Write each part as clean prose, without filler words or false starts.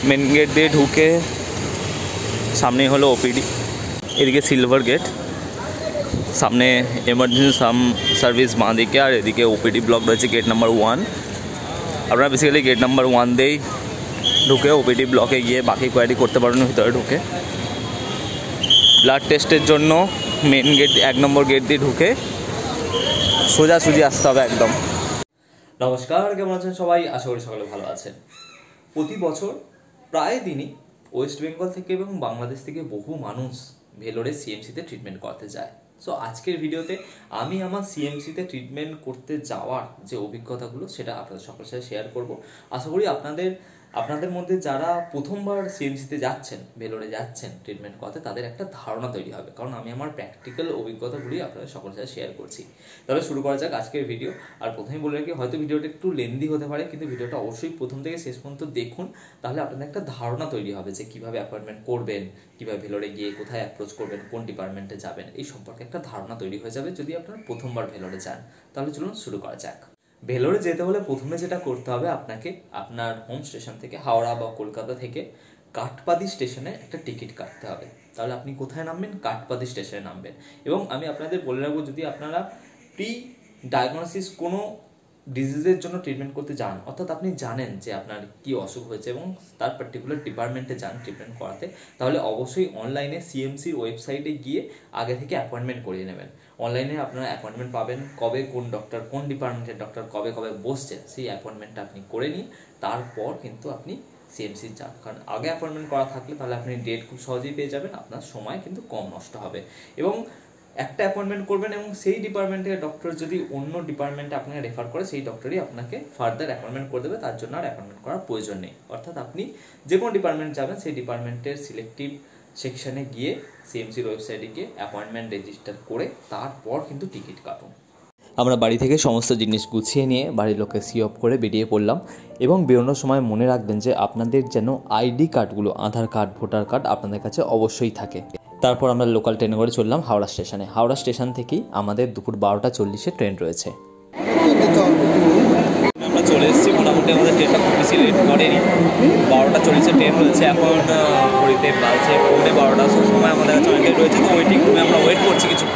Main gate দিয়ে ঢুকে সামনেই হলো ওপিডি, এদিকে সিলভার গেট, সামনে এমার্জেন্সি সার্ভিস বাঁ দিকে, আর এদিকে ওপিডি ব্লক রয়েছে গেট নাম্বার 1। আপনারা বেসিক্যালি গেট নাম্বার 1 দিয়েই ঢুকে ওপিডি ব্লকে গিয়ে বাকি কোয়ারি করতে পারেন ভিতরে ঢুকে। ব্লাড টেস্টের জন্য মেন গেট 1 নম্বর গেট দিয়ে ঢুকে সোজাসুজি আসতে হবে একদম। নমস্কার, কেমন আছেন সবাই? আশা করি সকলে ভালো আছেন। প্রতি বছর প্রায় দিনই ওয়েস্ট বেঙ্গল থেকে এবং বাংলাদেশ থেকে বহু মানুষ ভেলোরে সিএমসিতে ট্রিটমেন্ট করতে যায়। সো আজকের ভিডিওতে আমি আমার সিএমসিতে ট্রিটমেন্ট করতে যাওয়ার যে অভিজ্ঞতাগুলো সেটা আপনাদের সকলের সাথে শেয়ার করব। আশা করি আপনাদের মধ্যে যারা প্রথমবার সিএমসিতে যাচ্ছেন, ভেলোরে যাচ্ছেন ট্রিটমেন্ট করতে, তাদের একটা ধারণা তৈরি হবে, কারণ আমি আমার প্র্যাকটিক্যাল অভিজ্ঞতাগুলি আপনাদের সকলের সাথে শেয়ার করছি। তবে শুরু করা যাক আজকের ভিডিও। আর প্রথমেই বলে রাখি, হয়তো ভিডিওটা একটু লেন্দি হতে পারে, কিন্তু ভিডিওটা অবশ্যই প্রথম থেকে শেষ পর্যন্ত দেখুন, তাহলে আপনাদের একটা ধারণা তৈরি হবে যে কীভাবে অ্যাপয়েন্টমেন্ট করবেন, কীভাবে ভেলোরে গিয়ে কোথায় অ্যাপ্রোচ করবেন, কোন ডিপার্টমেন্টে যাবেন, এই সম্পর্কে একটা ধারণা তৈরি হয়ে যাবে যদি আপনারা প্রথমবার ভেলোরে যান। তাহলে চলুন শুরু করা যাক। ভেলোরে যেতে হলে প্রথমে যেটা করতে হবে, আপনাকে আপনার হোম স্টেশন থেকে, হাওড়া বা কলকাতা থেকে কাঠপাদি স্টেশনে একটা টিকিট কাটতে হবে। তাহলে আপনি কোথায় নামবেন? কাঠপাদি স্টেশনে নামবেন। এবং আমি আপনাদের বলে রাখবো, যদি আপনারা প্রি ডায়াগনোসিস কোনো ডিজিজের জন্য ট্রিটমেন্ট করতে যান, অর্থাৎ আপনি জানেন যে আপনার কি অসুখ হয়েছে এবং তার পার্টিকুলার ডিপার্টমেন্টে যান ট্রিটমেন্ট করাতে, তাহলে অবশ্যই অনলাইনে সিএমসির ওয়েবসাইটে গিয়ে আগে থেকে অ্যাপয়েন্টমেন্ট করিয়ে নেবেন। অনলাইনে আপনারা অ্যাপয়েন্টমেন্ট পাবেন, কবে কোন ডক্টর, কোন ডিপার্টমেন্টের ডক্টর কবে বসছেন, সেই অ্যাপয়েন্টমেন্টটা আপনি করে নিন। তারপর কিন্তু আপনি সিএমসি যান, কারণ আগে অ্যাপয়েন্টমেন্ট করা থাকলে তাহলে আপনি ডেট খুব সহজেই পেয়ে যাবেন, আপনার সময় কিন্তু কম নষ্ট হবে। এবং একটা অ্যাপয়েন্টমেন্ট করবেন এবং সেই ডিপার্টমেন্টের ডক্টর যদি অন্য ডিপার্টমেন্টে আপনাকে রেফার করে, সেই ডক্টরই আপনাকে ফার্দার অ্যাপয়েন্টমেন্ট করে দেবে, তার জন্য আর অ্যাপয়েন্টমেন্ট করার প্রয়োজন নেই। অর্থাৎ আপনি যে কোনো ডিপার্টমেন্ট যাবেন, সেই ডিপার্টমেন্টের সিলেক্টিভ সেকশনে গিয়ে সিএমসির ওয়েবসাইটে গিয়ে অ্যাপয়েন্টমেন্ট রেজিস্টার করে তারপর কিন্তু টিকিট কাটুন। আমরা বাড়ি থেকে সমস্ত জিনিস গুছিয়ে নিয়ে বাড়ির লোককে সি অফ করে বেরিয়ে পড়লাম। এবং বেরোনোর সময় মনে রাখবেন যে আপনাদের যেন আইডি কার্ডগুলো, আধার কার্ড, ভোটার কার্ড আপনাদের কাছে অবশ্যই থাকে। তারপর আমরা লোকাল ট্রেনে করে চললাম হাওড়া স্টেশনে। হাওড়া স্টেশন থেকেই আমাদের দুপুর 12:40 ট্রেন রয়েছে। আমরা চলে এসেছি, মোটামুটি আমাদের ট্রেনটা খুব বেশি লেট করেনি। 12:40 ট্রেন রয়েছে, এখন ঘড়িতে বাজছে 12:15। সময় আমাদের কাছে অনেকটাই রয়েছে, তো ওয়েটিং রুমে আমরা ওয়েট করছি কিছু।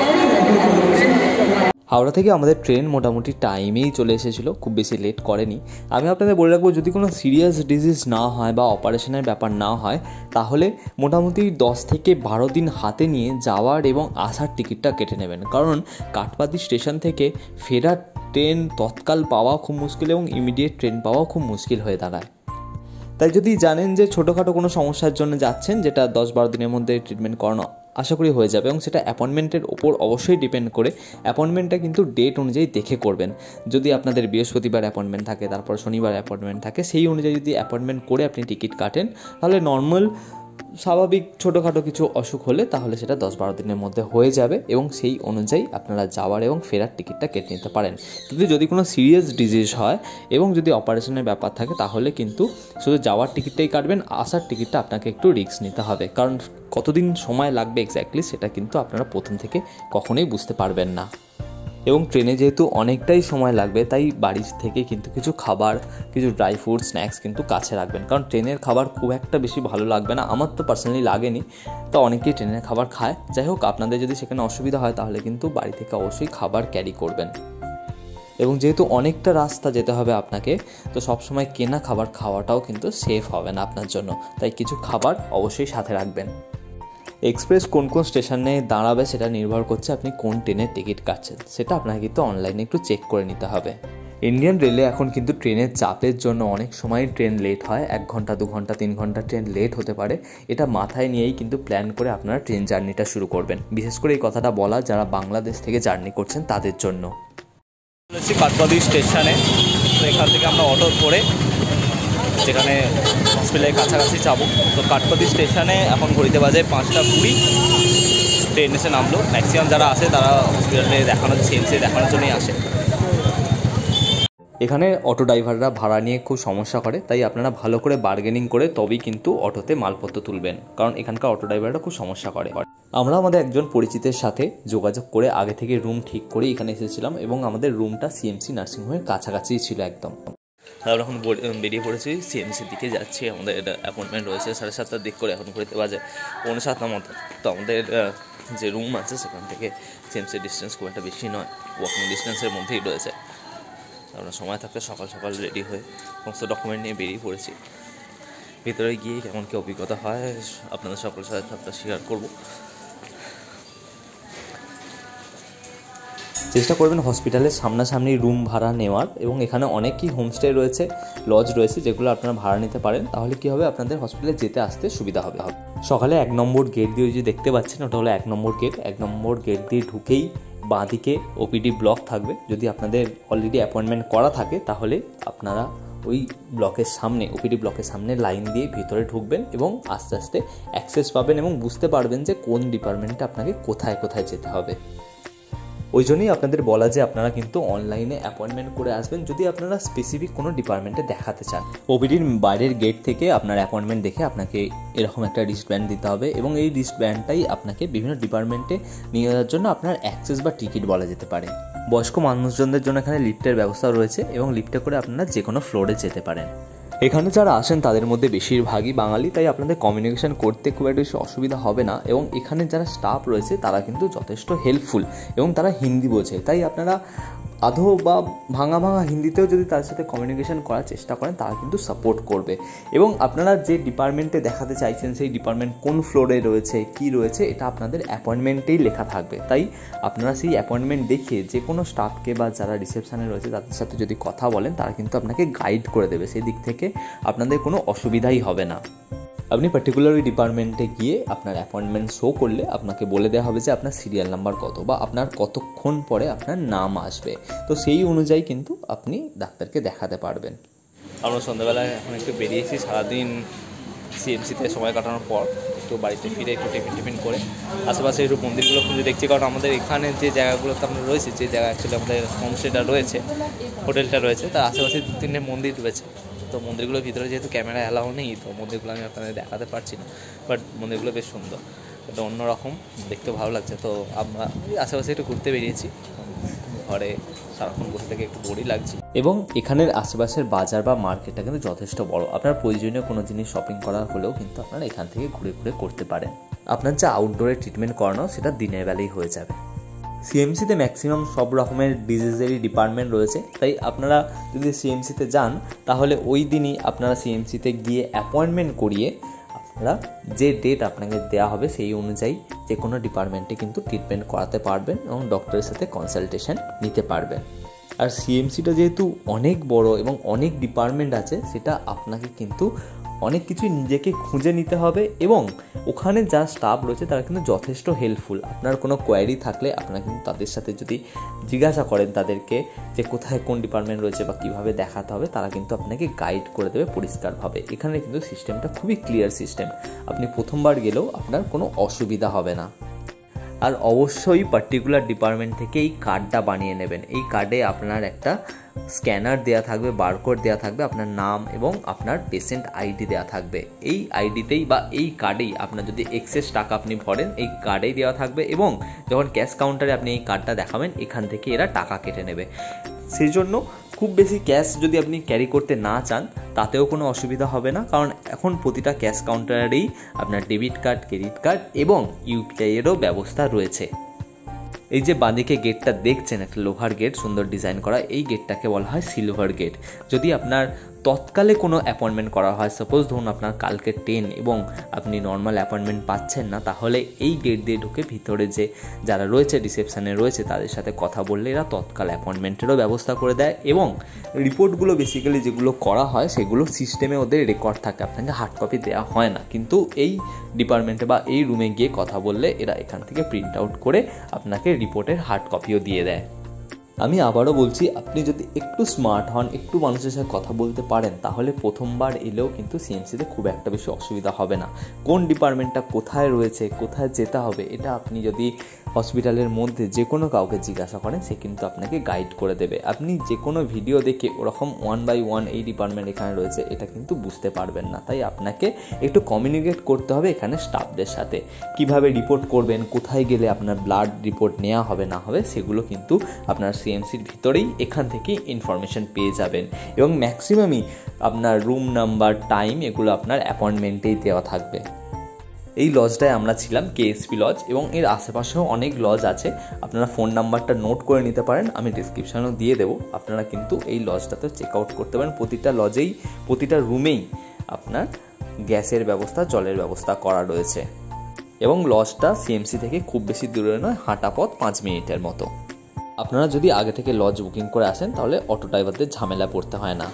হাওড়া থেকে আমাদের ট্রেন মোটামুটি টাইমেই চলে এসেছিলো, খুব বেশি লেট করেনি। আমি আপনাদের বলে রাখবো, যদি কোনো সিরিয়াস ডিজিজ না হয় বা অপারেশনের ব্যাপার না হয়, তাহলে মোটামুটি 10 থেকে 12 দিন হাতে নিয়ে যাওয়ার এবং আসার টিকিটটা কেটে নেবেন, কারণ কাঠপাদি স্টেশন থেকে ফেরার ট্রেন তৎকাল পাওয়া খুব মুশকিল এবং ইমিডিয়েট ট্রেন পাওয়া খুব মুশকিল হয়ে দাঁড়ায়। তাই যদি জানেন যে ছোটোখাটো কোনো সমস্যার জন্য যাচ্ছেন, যেটা 10-12 দিনের মধ্যে ট্রিটমেন্ট করানো আশা করি হয়ে যাবে, এবং সেটা অ্যাপয়েন্টমেন্টের ওপর অবশ্যই ডিপেন্ড করে। অ্যাপয়েন্টমেন্টটা কিন্তু ডেট অনুযায়ী দেখে করবেন। যদি আপনাদের বৃহস্পতিবার অ্যাপয়েন্টমেন্ট থাকে, তারপর শনিবার অ্যাপয়েন্টমেন্ট থাকে, সেই অনুযায়ী যদি অ্যাপয়েন্টমেন্ট করে আপনি টিকিট কাটেন, তাহলে নর্মাল স্বাভাবিক ছোটোখাটো কিছু অসুখ হলে তাহলে সেটা 10-12 দিনের মধ্যে হয়ে যাবে, এবং সেই অনুযায়ী আপনারা যাওয়ার এবং ফেরার টিকিটটা কেটে নিতে পারেন। কিন্তু যদি কোনো সিরিয়াস ডিজিজ হয় এবং যদি অপারেশনের ব্যাপার থাকে, তাহলে কিন্তু শুধু যাওয়ার টিকিটটাই কাটবেন, আসার টিকিটটা আপনাকে একটু রিস্ক নিতে হবে, কারণ কতদিন সময় লাগবে এক্স্যাক্টলি সেটা কিন্তু আপনারা প্রথম থেকে কখনোই বুঝতে পারবেন না। এবং ট্রেনে যেহেতু অনেকটাই সময় লাগবে, তাই বাড়ি থেকে কিন্তু কিছু খাবার, কিছু ড্রাই ফ্রুট, স্ন্যাক্স কিন্তু কাছে রাখবেন, কারণ ট্রেনের খাবার খুব একটা বেশি ভালো লাগবে না। আমার তো পার্সোনালি লাগেনি, তো অনেকেই ট্রেনের খাবার খায়। যাই হোক, আপনাদের যদি সেখানে অসুবিধা হয় তাহলে কিন্তু বাড়ি থেকে অবশ্যই খাবার ক্যারি করবেন। এবং যেহেতু অনেকটা রাস্তা যেতে হবে আপনাকে, তো সবসময় কেনা খাবার খাওয়াটাও কিন্তু সেফ হবে না আপনার জন্য, তাই কিছু খাবার অবশ্যই সাথে রাখবেন। এক্সপ্রেস কোন কোন স্টেশনে দাঁড়াবে সেটা নির্ভর করছে আপনি কোন ট্রেনের টিকিট কাটছেন, সেটা আপনাকে কিন্তু অনলাইনে একটু চেক করে নিতে হবে। ইন্ডিয়ান রেলে এখন কিন্তু ট্রেনের চাপের জন্য অনেক সময় ট্রেন লেট হয়, 1 ঘন্টা, 2 ঘন্টা, 3 ঘন্টা ট্রেন লেট হতে পারে। এটা মাথায় নিয়েই কিন্তু প্ল্যান করে আপনারা ট্রেন জার্নিটা শুরু করবেন। বিশেষ করে এই কথাটা বলা যারা বাংলাদেশ থেকে জার্নি করছেন তাদের জন্য। কাঠপাদি স্টেশনে, তো এখান থেকে আমরা অটো করে যেখানে হসপিটালের কাছাকাছি যাবো। তো কাঠপাদি স্টেশনে এখন ঘড়িতে বাজে 5:20, ট্রেন এসে নামলো। ম্যাক্সিমাম যারা আসে তারা হসপিটালে দেখানোর, সিএমসি দেখানোর জন্যই আসে। এখানে অটো ড্রাইভাররা ভাড়া নিয়ে খুব সমস্যা করে, তাই আপনারা ভালো করে বার্গেনিং করে তবেই কিন্তু অটোতে মালপত্র তুলবেন, কারণ এখানকার অটো ড্রাইভাররা খুব সমস্যা করে। আমরা আমাদের একজন পরিচিতের সাথে যোগাযোগ করে আগে থেকে রুম ঠিক করে এখানে এসেছিলাম, এবং আমাদের রুমটা সিএমসি নার্সিংহোমের কাছাকাছি ছিল একদম। আমরা এখন বেরিয়ে পড়েছি, সিএমসির দিকে যাচ্ছি। আমাদের অ্যাপয়েন্টমেন্ট রয়েছে 7:30টার দিক করে, এখন ঘুরতে বাজে 6:45 মতো। তো আমাদের যে রুম আছে সেখান থেকে সিএমসির ডিস্টেন্স খুব একটা বেশি নয়, ওয়াকিং ডিস্টেন্সের মধ্যেই রয়েছে। আমরা সময় থাকতে সকাল সকাল রেডি হয়ে সমস্ত ডকুমেন্ট নিয়ে বেরিয়ে পড়েছি। ভিতরে গিয়ে কেমন কী অভিজ্ঞতা হয় আপনাদের সকলের সাথে সবটা শেয়ার করব। চেষ্টা করবেন হসপিটালের সামনাসামনি রুম ভাড়া নেওয়ার, এবং এখানে অনেকই হোমস্টে রয়েছে, লজ রয়েছে, যেগুলো আপনারা ভাড়া নিতে পারেন। তাহলে কী হবে, আপনাদের হসপিটালে যেতে আসতে সুবিধা হবে। সকালে 1 নম্বর গেট দিয়ে যে দেখতে পাচ্ছেন, ওটা হলো 1 নম্বর গেট। 1 নম্বর গেট দিয়ে ঢুকেই বাঁদিকে ওপিডি ব্লক থাকবে। যদি আপনাদের অলরেডি অ্যাপয়েন্টমেন্ট করা থাকে তাহলে আপনারা ওই ব্লকের সামনে, ওপিডি ব্লকের সামনে লাইন দিয়ে ভিতরে ঢুকবেন এবং আস্তে আস্তে অ্যাক্সেস পাবেন এবং বুঝতে পারবেন যে কোন ডিপার্টমেন্টে আপনাকে কোথায় কোথায় যেতে হবে। ওই জন্যই আপনাদের বলা যে আপনারা কিন্তু অনলাইনে অ্যাপয়েন্টমেন্ট করে আসবেন যদি আপনারা স্পেসিফিক কোনো ডিপার্টমেন্টে দেখাতে চান। ওপিডির বাইরের গেট থেকে আপনার অ্যাপয়েন্টমেন্ট দেখে আপনাকে এরকম একটা রিস্টব্যান্ড দিতে হবে, এবং এই রিস্টব্যান্ডটাই আপনাকে বিভিন্ন ডিপার্টমেন্টে নিয়ে যাওয়ার জন্য আপনার অ্যাক্সেস বা টিকিট বলা যেতে পারে। বয়স্ক মানুষজনদের জন্য এখানে লিফটের ব্যবস্থা রয়েছে, এবং লিফটে করে আপনারা যে কোনো ফ্লোরে যেতে পারেন। এখানে যারা আসেন তাদের মধ্যে বেশিরভাগই বাঙালি, তাই আপনাদের কমিউনিকেশন করতে খুব একটা বেশি অসুবিধা হবে না। এবং এখানে যারা স্টাফ রয়েছে তারা কিন্তু যথেষ্ট হেল্পফুল, এবং তারা হিন্দি বোঝে, তাই আপনারা আধো বা ভাঙা হিন্দিতেও যদি তার সাথে কমিউনিকেশন করার চেষ্টা করেন তারা কিন্তু সাপোর্ট করবে। এবং আপনারা যে ডিপার্টমেন্টে দেখাতে চাইছেন সেই ডিপার্টমেন্ট কোন ফ্লোরে রয়েছে, কি রয়েছে, এটা আপনাদের অ্যাপয়েন্টমেন্টেই লেখা থাকবে। তাই আপনারা সেই অ্যাপয়েন্টমেন্ট দেখিয়ে যে কোনো স্টাফকে বা যারা রিসেপশানে রয়েছে তাদের সাথে যদি কথা বলেন তারা কিন্তু আপনাকে গাইড করে দেবে। সেই দিক থেকে আপনাদের কোনো অসুবিধাই হবে না। আপনি পার্টিকুলার ওই ডিপার্টমেন্টে গিয়ে আপনার অ্যাপয়েন্টমেন্ট শো করলে আপনাকে বলে দেওয়া হবে যে আপনার সিরিয়াল নাম্বার কত বা আপনার কতক্ষণ পরে আপনার নাম আসবে। তো সেই অনুযায়ী কিন্তু আপনি ডাক্তারকে দেখাতে পারবেন। আমরা সন্ধ্যাবেলায় এখন একটু বেরিয়েছি, সারাদিন সিএমসিতে সময় কাটানোর পর একটু বাড়িতে ফিরে একটু টিফিন করে আশেপাশে একটু মন্দিরগুলো খুঁজে দেখছি। কারণ আমাদের এখানে যে জায়গাগুলোতে আমরা রয়েছে, যে জায়গা অ্যাকচুয়ালি আমাদের হোমস্টেটা রয়েছে, হোটেলটা রয়েছে, তার আশেপাশে 2-3টে মন্দির রয়েছে। তো মন্দিরগুলোর ভিতরে যেহেতু ক্যামেরা অ্যালাউ নেই, তো মন্দিরগুলো আমি আপনাদের দেখাতে পারছি না, বাট মন্দিরগুলো বেশ সুন্দর, এটা অন্যরকম, দেখতে ভালো লাগছে। তো আমরা আশেপাশে একটু ঘুরতে বেরিয়েছি, ঘরে সারাক্ষণ বসে থেকে একটু বোরই লাগছে। এবং এখানের আশেপাশের বাজার বা মার্কেটটা কিন্তু যথেষ্ট বড়, আপনার প্রয়োজনীয় কোনো জিনিস শপিং করার হলেও কিন্তু আপনারা এখান থেকে ঘুরে ঘুরে করতে পারেন। আপনার যা আউটডোরে ট্রিটমেন্ট করানো সেটা দিনের বেলায় হয়ে যাবে। সিএমসিতে ম্যাক্সিমাম সব রকমের ডিজিজেরই ডিপার্টমেন্ট রয়েছে, তাই আপনারা যদি সিএমসিতে যান তাহলে ওই দিনই আপনারা সিএমসিতে গিয়ে অ্যাপয়েন্টমেন্ট করিয়ে আপনারা যে ডেট আপনাকে দেওয়া হবে সেই অনুযায়ী যে কোনো ডিপার্টমেন্টে কিন্তু ট্রিটমেন্ট করাতে পারবেন এবং ডক্টরের সাথে কনসালটেশন নিতে পারবেন। আর সিএমসিটা যেহেতু অনেক বড় এবং অনেক ডিপার্টমেন্ট আছে, সেটা আপনাকে কিন্তু অনেক কিছুই নিজেকে খুঁজে নিতে হবে, এবং ওখানে যা স্টাফ রয়েছে তারা কিন্তু যথেষ্ট হেল্পফুল। আপনার কোনো কোয়ারি থাকলে আপনারা কিন্তু তাদের সাথে যদি জিজ্ঞাসা করেন তাদেরকে যে কোথায় কোন ডিপার্টমেন্ট রয়েছে বা কীভাবে দেখাতে হবে, তারা কিন্তু আপনাকে গাইড করে দেবে পরিষ্কারভাবে। এখানে কিন্তু সিস্টেমটা খুবই ক্লিয়ার সিস্টেম, আপনি প্রথমবার গেলেও আপনার কোনো অসুবিধা হবে না। আর অবশ্যই পার্টিকুলার ডিপার্টমেন্ট থেকে এই কার্ডটা বানিয়ে নেবেন। এই কার্ডে আপনার একটা স্ক্যানার দেওয়া থাকবে, বারকোড দেওয়া থাকবে, আপনার নাম এবং আপনার পেশেন্ট আইডি দেওয়া থাকবে। এই আইডিতেই বা এই কার্ডেই আপনার যদি এক্সেস টাকা আপনি ভরেন এই কার্ডেই দেওয়া থাকবে, এবং যখন ক্যাশ কাউন্টারে আপনি এই কার্ডটা দেখাবেন এখান থেকে এরা টাকা কেটে নেবে। সেই জন্য খুব বেশি ক্যাশ যদি আপনি ক্যারি করতে না চান তাতেও কোনো অসুবিধা হবে না, কারণ এখন প্রতিটা ক্যাশ কাউন্টারেই আপনার ডেবিট কার্ড, ক্রেডিট কার্ড এবং ইউপিআইয়েরও ব্যবস্থা রয়েছে। এই যে বাঁদিকে গেটটা দেখছেন, একটা লোহার গেট, সুন্দর ডিজাইন করা, এই গেটটাকে বলা হয় সিলভার গেট। যদি আপনার তৎকালে কোনো অ্যাপয়েন্টমেন্ট করা হয়, সাপোজ ধরুন আপনার কালকে 10 এবং আপনি নর্মাল অ্যাপয়েন্টমেন্ট পাচ্ছেন না, তাহলে এই গেট দিয়ে ঢুকে ভিতরে যে যারা রয়েছে রিসেপশানে রয়েছে তাদের সাথে কথা বললে এরা তৎকাল অ্যাপয়েন্টমেন্টেরও ব্যবস্থা করে দেয়, এবং রিপোর্টগুলো বেসিক্যালি যেগুলো করা হয় সেগুলো সিস্টেমে ওদের রেকর্ড থাকে, আপনাকে হার্ড কপি দেওয়া হয় না। কিন্তু এই ডিপার্টমেন্টে বা এই রুমে গিয়ে কথা বললে এরা এখান থেকে প্রিন্ট আউট করে আপনাকে রিপোর্টের হার্ড কপিও দিয়ে দেয়। আমি আবারও বলছি, আপনি যদি একটু স্মার্ট হন, একটু মানুষের সাথে কথা বলতে পারেন, তাহলে প্রথমবার এলেও কিন্তু সিএমসিতে খুব একটা বেশি অসুবিধা হবে না। কোন ডিপার্টমেন্টটা কোথায় রয়েছে, কোথায় যেতে হবে, এটা আপনি যদি হসপিটালের মধ্যে যে কোনো কাউকে জিজ্ঞাসা করেন, সে কিন্তু আপনাকে গাইড করে দেবে। আপনি যে কোনো ভিডিও দেখে ওরকম 1 by 1 এই ডিপার্টমেন্ট এখানে রয়েছে এটা কিন্তু বুঝতে পারবেন না। তাই আপনাকে একটু কমিউনিকেট করতে হবে এখানে স্টাফদের সাথে। কিভাবে রিপোর্ট করবেন, কোথায় গেলে আপনার ব্লাড রিপোর্ট নেওয়া হবে না হবে, সেগুলো কিন্তু আপনার সিএমসির ভিতরেই এখান থেকেই ইনফরমেশন পেয়ে যাবেন। এবং ম্যাক্সিমামই আপনার রুম নাম্বার, টাইম এগুলো আপনার অ্যাপয়েন্টমেন্টেই দেওয়া থাকবে। এই লজটায় আমরা ছিলাম কেএসপি লজ, এবং এর আশেপাশেও অনেক লজ আছে। আপনারা ফোন নাম্বারটা নোট করে নিতে পারেন, আমি ডিসক্রিপশানেও দিয়ে দেবো। আপনারা কিন্তু এই লজটাতে চেক আউট করতে পারেন। প্রতিটা লজেই, প্রতিটা রুমেই আপনার গ্যাসের ব্যবস্থা, জলের ব্যবস্থা করা রয়েছে। এবং লজটা সিএমসি থেকে খুব বেশি দূরে নয়, হাঁটা পথ 5 মিনিটের মতো। আপনারা যদি আগে থেকে লজ বুকিং করে আসেন তাহলে অটো ড্রাইভারদের ঝামেলা পড়তে হয় না।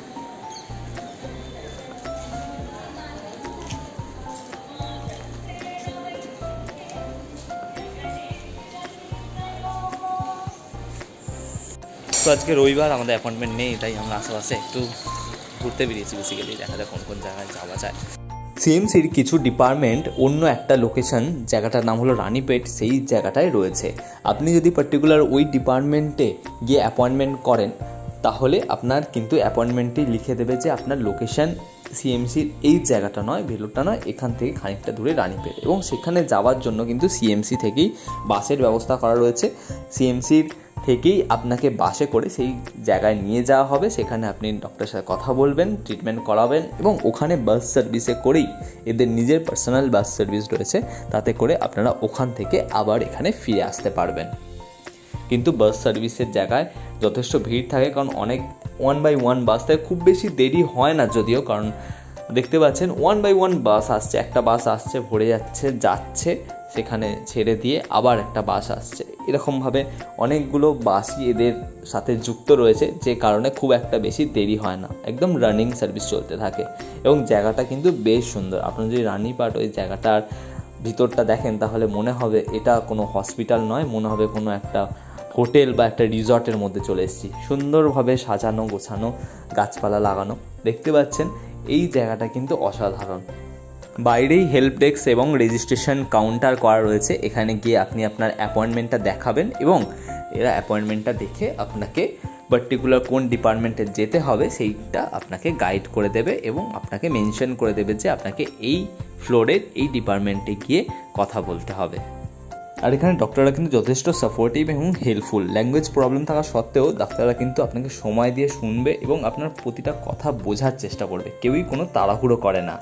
তো আজকে রবিবার, আমাদের অ্যাপয়েন্টমেন্ট নেই, তাই আমরা আশেপাশে একটু ঘুরতে বেরিয়েছি। বেসিক্যালি দেখা যায় কোন কোন জায়গায় যাওয়া যায়। সিএমসির কিছু ডিপার্টমেন্ট অন্য একটা লোকেশন, জায়গাটার নাম হলো রানীপেট, সেই জায়গাটায় রয়েছে। আপনি যদি পার্টিকুলার ওই ডিপার্টমেন্টে গিয়ে অ্যাপয়েন্টমেন্ট করেন তাহলে আপনার কিন্তু অ্যাপয়েন্টমেন্টেই লিখে দেবে যে আপনার লোকেশন সিএমসির এই জায়গাটা নয়, ভেলোরটা নয়, এখান থেকে খানিকটা দূরে রানীপেট। এবং সেখানে যাওয়ার জন্য কিন্তু সিএমসি থেকেই বাসের ব্যবস্থা করা রয়েছে। সিএমসির থেকেই আপনাকে বাসে করে সেই জায়গায় নিয়ে যাওয়া হবে। সেখানে আপনি ডক্টরের সাথে কথা বলবেন, ট্রিটমেন্ট করাবেন, এবং ওখানে বাস সার্ভিসে করেই, এদের নিজের পার্সোনাল বাস সার্ভিস রয়েছে, তাতে করে আপনারা ওখান থেকে আবার এখানে ফিরে আসতে পারবেন। কিন্তু বাস সার্ভিসের জায়গায় যথেষ্ট ভিড় থাকে, কারণ অনেক 1 by 1 বাস থাকে। খুব বেশি দেরি হয় না যদিও, কারণ দেখতে পাচ্ছেন 1 by 1 বাস আসছে। একটা বাস আসছে, ভরে যাচ্ছে, সেখানে ছেড়ে দিয়ে আবার একটা বাস আসছে। এরকমভাবে অনেকগুলো বাসই এদের সাথে যুক্ত রয়েছে, যে কারণে খুব একটা বেশি দেরি হয় না, একদম রানিং সার্ভিস চলতে থাকে। এবং জায়গাটা কিন্তু বেশ সুন্দর। আপনারা যদি রানীপাট ওই জায়গাটার ভিতরটা দেখেন তাহলে মনে হবে এটা কোনো হসপিটাল নয়, মনে হবে কোনো একটা হোটেল বা একটা রিসর্টের মধ্যে চলে এসেছি। সুন্দরভাবে সাজানো গোছানো, গাছপালা লাগানো, দেখতে পাচ্ছেন এই জায়গাটা কিন্তু অসাধারণ। বাইরেই হেল্প ডেস্ক এবং রেজিস্ট্রেশন কাউন্টার করা রয়েছে। এখানে গিয়ে আপনি আপনার অ্যাপয়েন্টমেন্টটা দেখাবেন, এবং এরা অ্যাপয়েন্টমেন্টটা দেখে আপনাকে পার্টিকুলার কোন ডিপার্টমেন্টে যেতে হবে সেইটা আপনাকে গাইড করে দেবে, এবং আপনাকে মেনশন করে দেবে যে আপনাকে এই ফ্লোরের এই ডিপার্টমেন্টে গিয়ে কথা বলতে হবে। আর এখানে ডক্টররা কিন্তু যথেষ্ট সাপোর্টিভ এবং হেল্পফুল। ল্যাঙ্গুয়েজ প্রবলেম থাকা সত্ত্বেও ডাক্তাররা কিন্তু আপনাকে সময় দিয়ে শুনবে এবং আপনার প্রতিটা কথা বোঝার চেষ্টা করবে। কেউই কোনো তাড়াহুড়ো করে না।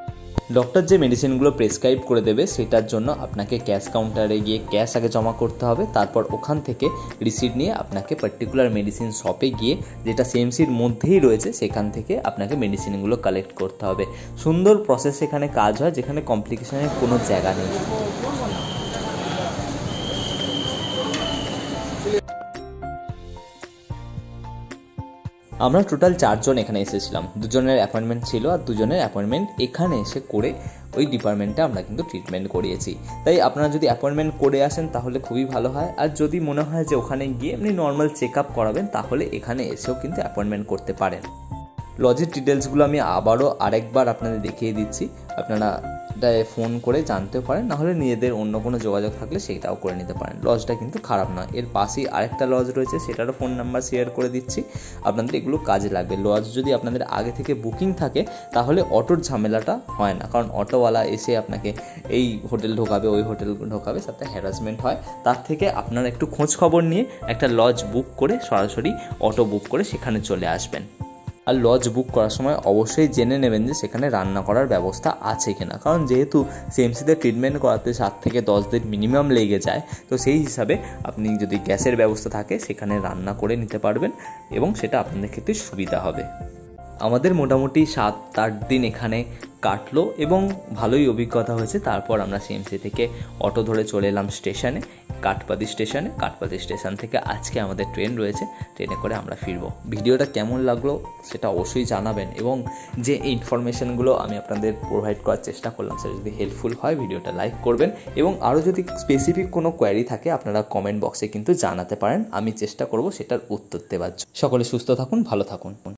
ডক্টর যে মেডিসিনগুলো প্রেসক্রাইব করে দেবে সেটার জন্য আপনাকে ক্যাশ কাউন্টারে গিয়ে ক্যাশ আগে জমা করতে হবে। তারপর ওখান থেকে রিসিট নিয়ে আপনাকে পার্টিকুলার মেডিসিন শপে গিয়ে, যেটা সিএমসির মধ্যেই রয়েছে, সেখান থেকে আপনাকে মেডিসিনগুলো কালেক্ট করতে হবে। সুন্দর প্রসেস এখানে কাজ হয়, যেখানে কমপ্লিকেশনের কোনো জায়গা নেই। আমরা টোটাল 4 জন এখানে এসেছিলাম। 2 জনের অ্যাপয়েন্টমেন্ট ছিল, আর 2 জনের অ্যাপয়েন্টমেন্ট এখানে এসে করে ওই ডিপার্টমেন্টে আমরা কিন্তু ট্রিটমেন্ট করিয়েছি। তাই আপনারা যদি অ্যাপয়েন্টমেন্ট করে আসেন তাহলে খুবই ভালো হয়। আর যদি মনে হয় যে ওখানে গিয়ে এমনি নর্মাল চেক আপ করাবেন, তাহলে এখানে এসেও কিন্তু অ্যাপয়েন্টমেন্ট করতে পারেন। লজের ডিটেলসগুলো আমি আবারও আরেকবার আপনাদের দেখিয়ে দিচ্ছি। আপনারা ফোন করে জানতেও পারেন, নাহলে নিজেদের অন্য কোনো যোগাযোগ থাকলে সেইটাও করে নিতে পারেন। লজটা কিন্তু খারাপ নয়। এর পাশেই আরেকটা লজ রয়েছে, সেটারও ফোন নাম্বার শেয়ার করে দিচ্ছি, আপনাদের এগুলো কাজে লাগবে। লজ যদি আপনাদের আগে থেকে বুকিং থাকে তাহলে অটোর ঝামেলাটা হয় না, কারণ অটোওয়ালা এসে আপনাকে এই হোটেল ঢোকাবে, ওই হোটেল ঢোকাবে, সাথে হ্যারাসমেন্ট হয়। তার থেকে আপনারা একটু খোঁজ খবর নিয়ে একটা লজ বুক করে সরাসরি অটো বুক করে সেখানে চলে আসবেন। আর লজ বুক করার সময় অবশ্যই জেনে নেবেন যে সেখানে রান্না করার ব্যবস্থা আছে কিনা, কারণ যেহেতু সিএমসিতে ট্রিটমেন্ট করাতে 7 থেকে 10 দিন মিনিমাম লেগে যায়, তো সেই হিসাবে আপনি যদি গ্যাসের ব্যবস্থা থাকে সেখানে রান্না করে নিতে পারবেন, এবং সেটা আপনাদের ক্ষেত্রে সুবিধা হবে। আমাদের মোটামুটি 7-8 দিন এখানে কাটলো এবং ভালোই অভিজ্ঞতা হয়েছে। তারপর আমরা সিএমসি থেকে অটো ধরে চলে এলাম স্টেশনে, কাঠপাদি স্টেশনে। কাঠপাদি স্টেশন থেকে আজকে আমাদের ট্রেন রয়েছে, ট্রেনে করে আমরা ফিরবো। ভিডিওটা কেমন লাগলো সেটা অবশ্যই জানাবেন, এবং যে ইনফরমেশানগুলো আমি আপনাদের প্রোভাইড করার চেষ্টা করলাম সেটা যদি হেল্পফুল হয় ভিডিওটা লাইক করবেন, এবং আরও যদি স্পেসিফিক কোনো কোয়ারি থাকে আপনারা কমেন্ট বক্সে কিন্তু জানাতে পারেন। আমি চেষ্টা করব সেটার উত্তর দেওয়ার জন্য। সকলে সুস্থ থাকুন, ভালো থাকুন।